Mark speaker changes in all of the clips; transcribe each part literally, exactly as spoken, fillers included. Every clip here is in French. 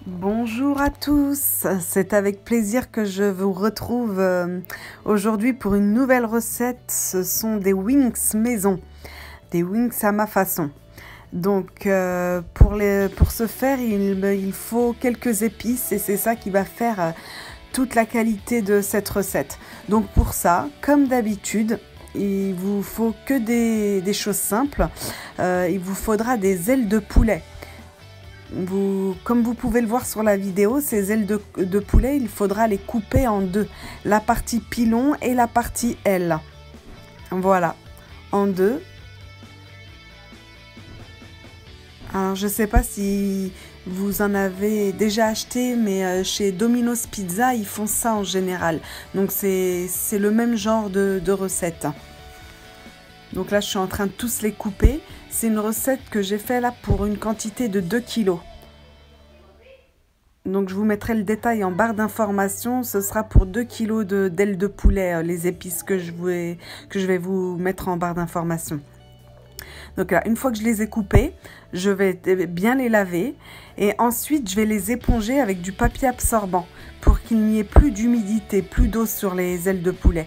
Speaker 1: Bonjour à tous, c'est avec plaisir que je vous retrouve euh, aujourd'hui pour une nouvelle recette. Ce sont des wings maison, des wings à ma façon. Donc euh, pour, les, pour ce faire, il, il faut quelques épices et c'est ça qui va faire euh, toute la qualité de cette recette. Donc pour ça, comme d'habitude, il vous faut que des, des choses simples. Euh, il vous faudra des ailes de poulet. Vous, comme vous pouvez le voir sur la vidéo, ces ailes de, de poulet, il faudra les couper en deux. La partie pilon et la partie aile. Voilà, en deux. Alors, je ne sais pas si vous en avez déjà acheté, mais chez Domino's Pizza, ils font ça en général. Donc, c'est le même genre de, de recette. Donc là, je suis en train de tous les couper. C'est une recette que j'ai fait là pour une quantité de deux kilos. Donc je vous mettrai le détail en barre d'informations. Ce sera pour deux kilos d'ailes de, de poulet, les épices que je, vais, que je vais vous mettre en barre d'informations. Donc là, une fois que je les ai coupées, je vais bien les laver. Et ensuite, je vais les éponger avec du papier absorbant pour qu'il n'y ait plus d'humidité, plus d'eau sur les ailes de poulet.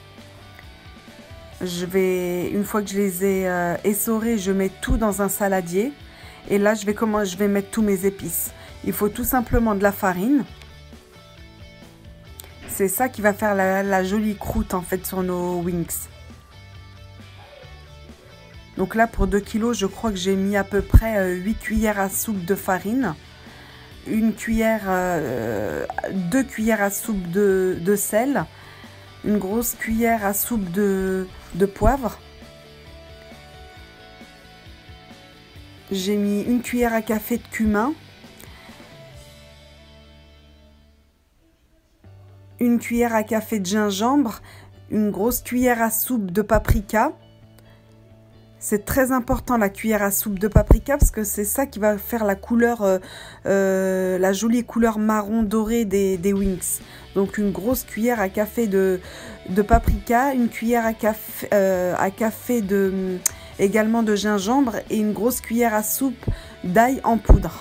Speaker 1: Je vais, une fois que je les ai euh, essorées, je mets tout dans un saladier. Et là, je vais, comment, je vais mettre tous mes épices. Il faut tout simplement de la farine. C'est ça qui va faire la, la jolie croûte en fait sur nos wings. Donc là, pour deux kilos, je crois que j'ai mis à peu près euh, huit cuillères à soupe de farine. Une cuillère, euh, deux cuillères à soupe de, de sel. Une grosse cuillère à soupe de, de poivre. J'ai mis une cuillère à café de cumin. Une cuillère à café de gingembre. Une grosse cuillère à soupe de paprika. C'est très important la cuillère à soupe de paprika parce que c'est ça qui va faire la couleur, euh, euh, la jolie couleur marron doré des, des wings. Donc une grosse cuillère à café de, de paprika, une cuillère à café, euh, à café de, également de gingembre et une grosse cuillère à soupe d'ail en poudre.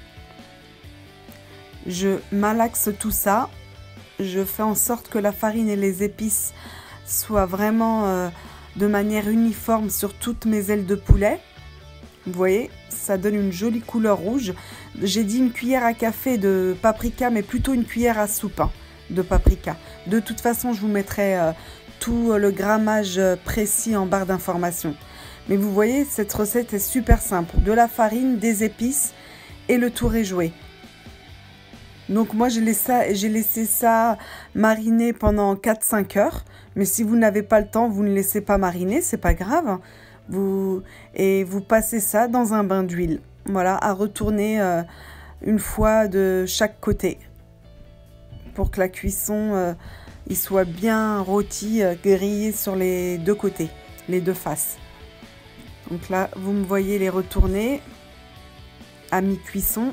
Speaker 1: Je malaxe tout ça. Je fais en sorte que la farine et les épices soient vraiment euh, de manière uniforme sur toutes mes ailes de poulet. Vous voyez, ça donne une jolie couleur rouge. J'ai dit une cuillère à café de paprika, mais plutôt une cuillère à soupe hein, de paprika. De toute façon, je vous mettrai euh, tout le grammage précis en barre d'informations. Mais vous voyez, cette recette est super simple. De la farine, des épices et le tour est joué. Donc moi, j'ai laissé, j'ai laissé ça mariner pendant quatre à cinq heures. Mais si vous n'avez pas le temps, vous ne laissez pas mariner, c'est pas grave. Vous, et vous passez ça dans un bain d'huile. Voilà, à retourner euh, une fois de chaque côté. Pour que la cuisson euh, il soit bien rôti, euh, grillé sur les deux côtés, les deux faces. Donc là, vous me voyez les retourner à mi-cuisson.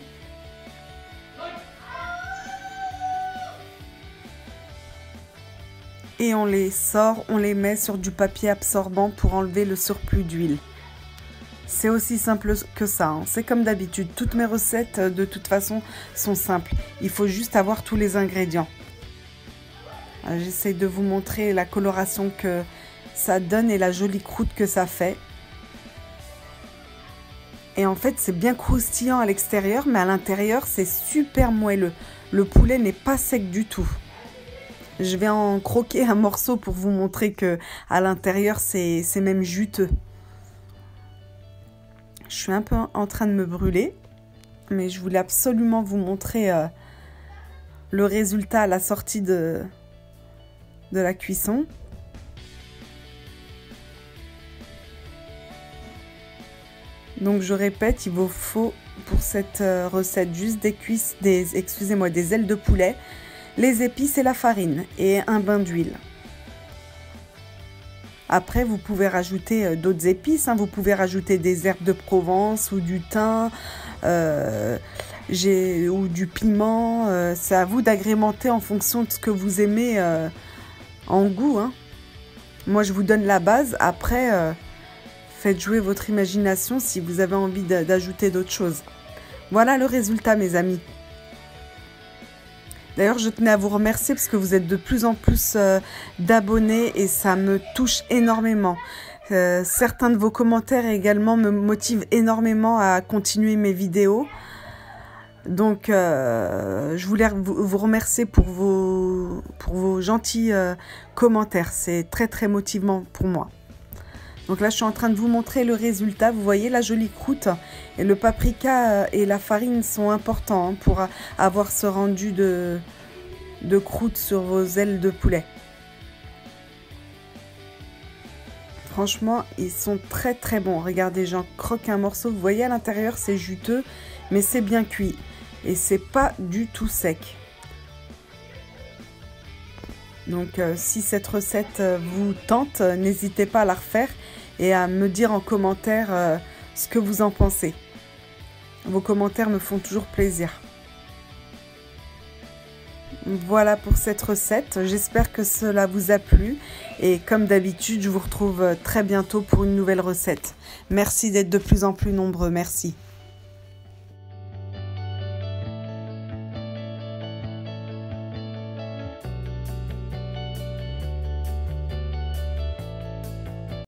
Speaker 1: Et on les sort, on les met sur du papier absorbant pour enlever le surplus d'huile. C'est aussi simple que ça, hein. C'est comme d'habitude. Toutes mes recettes, de toute façon, sont simples. Il faut juste avoir tous les ingrédients. J'essaie de vous montrer la coloration que ça donne et la jolie croûte que ça fait. Et en fait, c'est bien croustillant à l'extérieur, mais à l'intérieur, c'est super moelleux. Le poulet n'est pas sec du tout. Je vais en croquer un morceau pour vous montrer que à l'intérieur, c'est même juteux. Je suis un peu en train de me brûler, mais je voulais absolument vous montrer euh, le résultat à la sortie de, de la cuisson. Donc je répète, il vous faut pour cette euh, recette juste des cuisses, des, excusez-moi, des ailes de poulet, les épices et la farine et un bain d'huile. Après, vous pouvez rajouter d'autres épices, hein. Vous pouvez rajouter des herbes de Provence ou du thym euh, ou du piment. Euh, c'est à vous d'agrémenter en fonction de ce que vous aimez euh, en goût, hein. Moi, je vous donne la base. Après, euh, faites jouer votre imagination si vous avez envie d'ajouter d'autres choses. Voilà le résultat, mes amis. D'ailleurs, je tenais à vous remercier parce que vous êtes de plus en plus euh, d'abonnés et ça me touche énormément. Euh, certains de vos commentaires également me motivent énormément à continuer mes vidéos. Donc, euh, je voulais vous, vous remercier pour vos, pour vos gentils euh, commentaires. C'est très, très motivant pour moi. Donc là, je suis en train de vous montrer le résultat. Vous voyez la jolie croûte. Et le paprika et la farine sont importants hein, pour avoir ce rendu de, de croûte sur vos ailes de poulet. Franchement, ils sont très très bons. Regardez, j'en croque un morceau. Vous voyez à l'intérieur, c'est juteux, mais c'est bien cuit. Et c'est pas du tout sec. Donc, euh, si cette recette euh, vous tente, euh, n'hésitez pas à la refaire et à me dire en commentaire euh, ce que vous en pensez. Vos commentaires me font toujours plaisir. Voilà pour cette recette, j'espère que cela vous a plu et comme d'habitude je vous retrouve très bientôt pour une nouvelle recette. Merci d'être de plus en plus nombreux, merci.